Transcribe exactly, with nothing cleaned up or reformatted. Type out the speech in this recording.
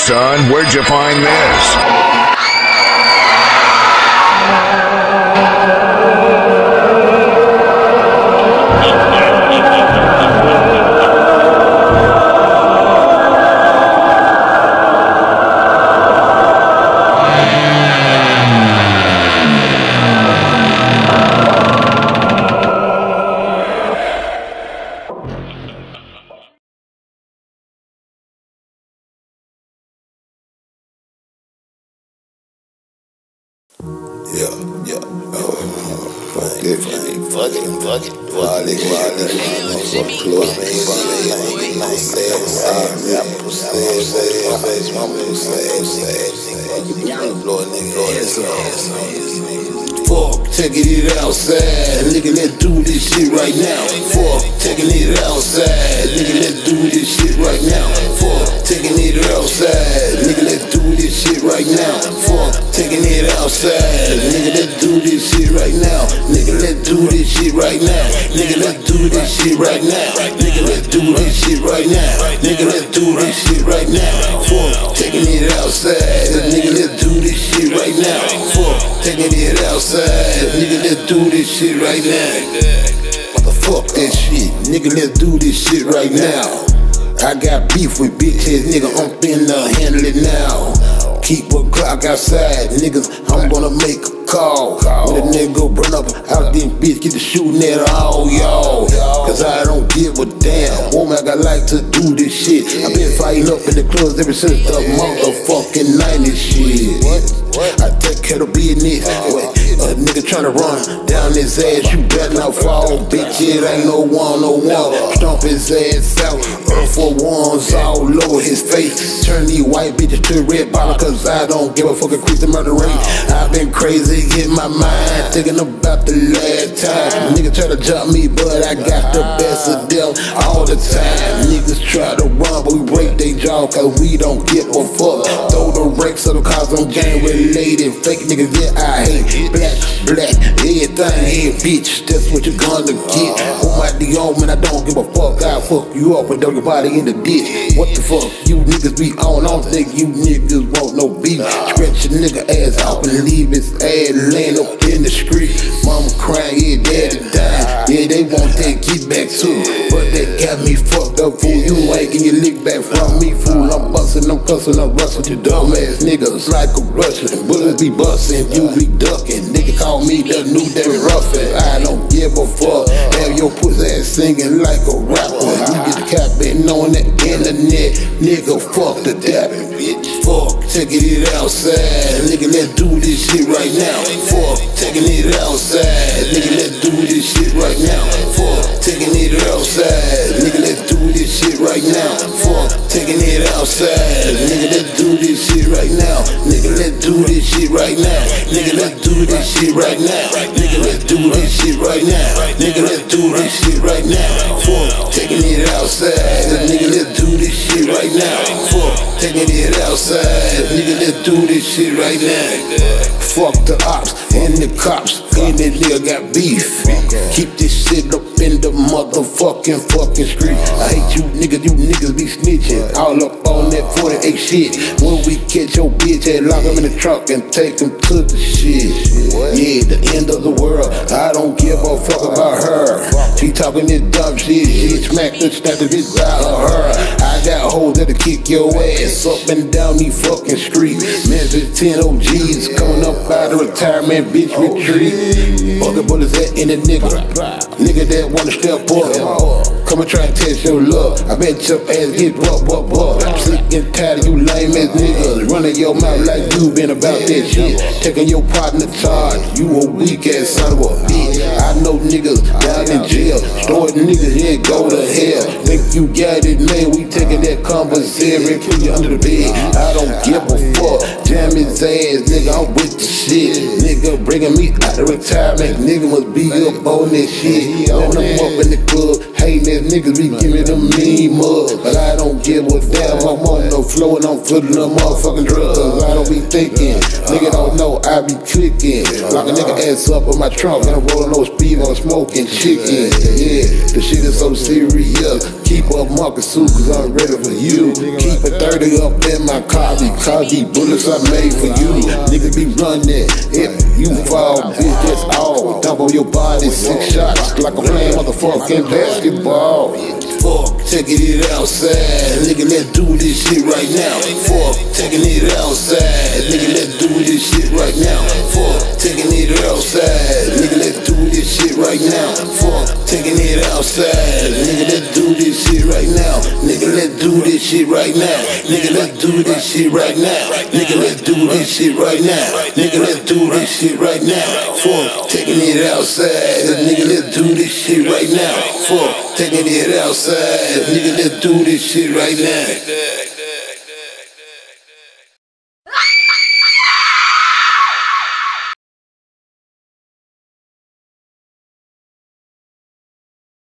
son? Where'd you find this? Yeah, yeah, oh, fuck it, fuck it, fuck it, fuck it, fuck it, fuck it, close me, fuck it, sad, sad, apple, sad, sad, sad, mama, sad, sad, young blow nigga, fuck taking it outside, nigga, let's do this shit right now. Fuck taking it outside, nigga, let's do this shit right now. Fuck taking it outside, nigga, let's do this shit right now. Fuck taking it outside, nigga, let's do this shit right now. Nigga, let's do this shit right now. Nigga, let's do this shit right now. Nigga, let's do this shit right now. Nigga, let's do this shit right now. Fuck taking it outside, nigga, let's do this shit right now. Fuck taking it outside, nigga, let's do this shit right now. Motherfuck that shit, nigga, let's do this shit right now. I got beef with bitch ass nigga, I'm finna handle it now. Keep a clock outside, niggas, I'm gonna make a call. When a nigga go burn up out this bitch, get to shooting at all y'all. Cause I don't give a damn, Womacc, I like to do this shit. I been fighting up in the clubs ever since the motherfucking nineties shit. I take care of business. A nigga tryna run down his ass, you better not fall. Bitch, it ain't no one, no one. Stomp his ass out, earth for ones all over his face. Turn these white bitches to red bottle, cause I don't give a fuck, increase the murder rate. I've been crazy in my mind, thinking about the last time. Niggas try to jump me, but I got the best of them all the time. Niggas try to run, but we break their jaw, cause we don't give a fuck. Throw the brakes of the cars on gang related. Fake niggas, yeah, I hate black. Black, everything, hey bitch, that's what you're gonna get. Womacc Da Omen, I don't give a fuck. I'll fuck you up and throw your body in the ditch. What the fuck you niggas be on? I don't think you niggas want no beef. Stretch your nigga ass off and leave his ass laying up in the street. Mama crying, yeah, daddy dying. Yeah, they want that get back too, but they got me fucked up, fool. You ain't getting your lick back from me, fool. I'm bustin', I'm cussin', I'm rustin' to dumbass niggas like a Russian. Bullets be bustin', you be duckin'. Nigga call me the new David Ruffin. I don't give a fuck. Have your pussy ass singing like a rapper. You get the capping on the internet, nigga. Fuck the dapping, bitch. Fuck taking it outside, nigga. Let's do this shit right now. Fuck taking it outside, nigga. Let's do this shit right now. Fuck taking it outside, nigga. Let's do this shit right now. Fuck taking it outside, nigga. Let's do this shit right now. Nigga, let's do this shit right now. Nigga, let's do this shit right now. Nigga, let's do this shit right now. Nigga, let's do this shit right now. Fuck taking it outside, nigga, let's do this shit right now. Fuck taking it outside, nigga, let's do this shit right now. Fuck the ops and the cops, and that nigga got beef. Keep this shit up in the motherfucking fucking street. I hate you niggas, you niggas be snitching all up on that forty-eight shit. When we catch your bitch and lock him in the trunk and take him to the shit. Yeah, the end of the world, I don't give a fuck about her. She talking this dumb shit, she smacked and snapped the bitch out of her. I got hoes that'll kick your ass up and down these fucking streets. Man, there's ten O Gs coming up out of retirement, bitch retreat. Fucking bullets at in a nigga, nigga that wanna step up. Come and try and test your luck. I bet your ass get buck, buck, buck. I'm sick and tired of you lame ass niggas running your mouth like you been about that shit. Taking your partner charge, you a weak ass son of a bitch. I know niggas down in jail, stored niggas here go to hell. Think you got it, man? We taking that commissary, put you under the bed. I don't give a fuck. Jam his ass, nigga. I'm with the shit, nigga. Bringing me out of retirement, nigga must be up on that shit. On them up in the club, hating ass niggas be giving them mean mug, but I don't give a damn. I'm on the floor and I'm feeling the motherfucking drugs. I don't be thinking, nigga don't know I be clicking. Lock a nigga ass up in my trunk and I'm rolling no speed, I'm smoking chicken. Yeah, the shit is so serious. Keep up Marcus suit cause I'm ready for you. Keep a thirty up in my car because these bullets I made for you. Niggas be running, if you fall, bitch, that's all. Dump on your body, six shots like I'm playing motherfucking basketball. Fuck, taking it outside, nigga, let's do this shit right now. Fuck, taking it outside, nigga, let's do this shit right now. Fuck, taking it outside, nigga, let's do this shit right now. Fuck, taking it outside, nigga, let's do this shit right now. Nigga, let's do this shit right now. Nigga, let's do this shit right now. Nigga, let's do this shit right now. Nigga, let's do this shit right now. Fuck, taking it outside, nigga, let's do this shit right now. Fuck, taking it outside, nigga, let's do this shit right now.